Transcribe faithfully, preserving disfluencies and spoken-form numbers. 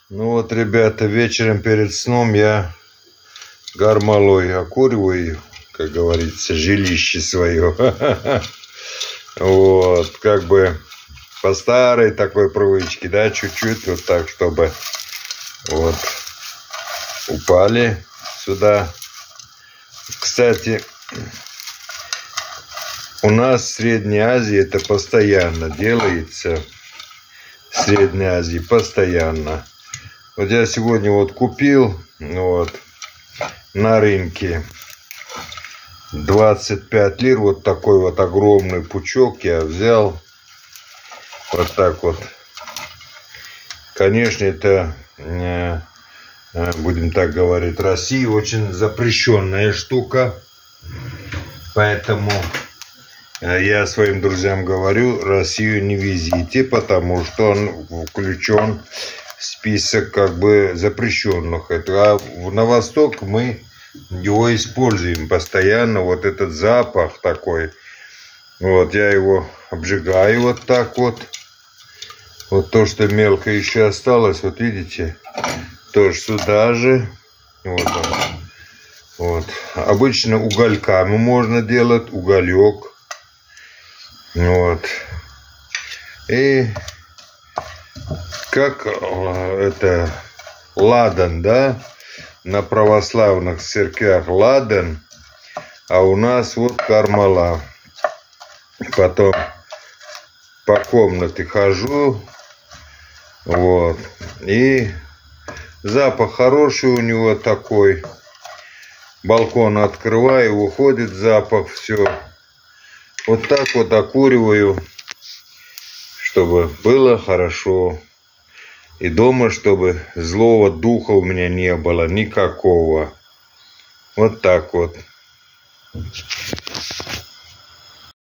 Ну вот, ребята, вечером перед сном я гармалой окуриваю, как говорится, жилище свое. Вот, как бы по старой такой привычке, да, чуть-чуть вот так, чтобы вот упали сюда. Кстати, у нас в Средней Азии это постоянно делается. В Средней Азии постоянно. Вот я сегодня вот купил вот на рынке двадцать пять лир, вот такой вот огромный пучок я взял. Вот так вот. Конечно, это, будем так говорить, Россия очень запрещенная штука. Поэтому я своим друзьям говорю, Россию не везите, потому что он включен в список как бы запрещенных. А на восток мы его используем постоянно. Вот этот запах такой. Вот я его обжигаю вот так вот. Вот то, что мелко еще осталось, вот видите, тоже сюда же. Вот он. Вот. Обычно угольками можно делать, уголек. Вот. И как это ладан, да? На православных церквях ладан, а у нас вот кармала. Потом по комнате хожу, вот, и запах хороший у него такой. Балкон открываю, уходит запах, все. Вот так вот окуриваю, чтобы было хорошо. И дома, чтобы злого духа у меня не было никакого. Вот так вот.